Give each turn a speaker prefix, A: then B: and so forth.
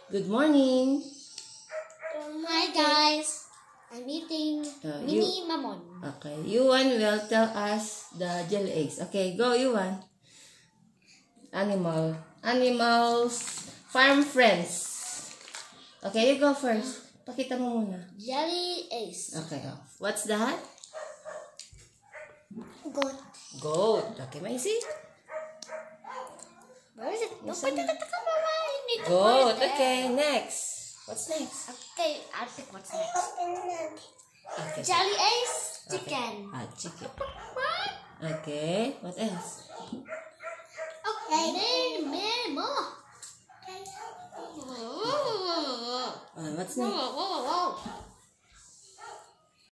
A: Good morning.
B: Hi guys, I'm eating mini mamon.
A: Okay, Yuan will tell us the jelly eggs. Okay, go Yuan. Animals, farm friends. Okay, you go first. Pakita mo muna.
B: Jelly eggs.
A: Okay, what's that?
B: Goat.
A: Goat. Okay, Maisy?
B: Where is it?
A: Goat. Okay, next. What's next?
B: Okay, I'll pick what's next.
A: Okay.
B: Jelly eggs, chicken.
A: Okay. Chicken. Okay, what else?
B: Okay, more.
A: What's next?
B: Whoa.